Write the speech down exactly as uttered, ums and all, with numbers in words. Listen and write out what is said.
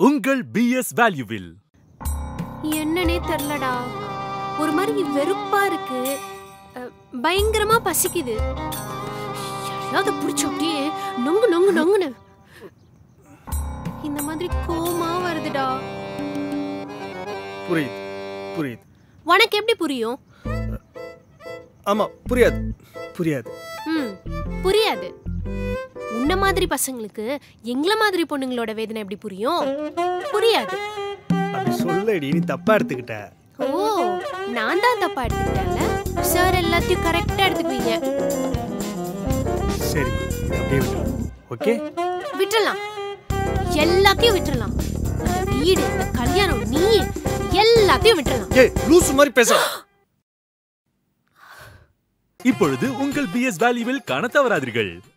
உங்கள் பிஎஸ் வேல்யூவில். என்னன்னே தெரியலடா, ஒரு மாதிரி வெறுப்பா இருக்கு, பயங்கரமா பசிக்குது. யாராவது பிடிச்ச அப்படியே நொங்கு நொங்கு நொங்குன்னு இந்த மாதிரி கோமா வருதுடா. புரியுது புரியுது. உனக்கு எப்படி புரியும்? ஆமா புரியாது புரியாது. ம் புரியாது. உன்ன மாதிரி பசங்களுக்கு எங்கள மாதிரி பொண்ணுங்களோட வேதனை எப்படி புரியும்? புரியாது. அப்படி சொல்லடி, நீ தப்பா எடுத்துக்கிட்ட. ஓ, நான் தான் தப்பா எடுத்துக்கிட்டேன்ல. சார் எல்லாத்தையும் கரெக்டா எடுத்துக்குவீங்க. சரி, அப்படியே விட்டுறலாம். ஓகே, விட்டுறலாம். எல்லாத்தையும் விட்டுறலாம். வீடு, கல்யாணம், நீ எல்லாத்தையும் விட்டுறலாம். ஏய் லூசு மாதிரி பேச. இப்பொழுது உங்கள் பிஎஸ் வேல்யூவில் காண தவறாதீர்கள்.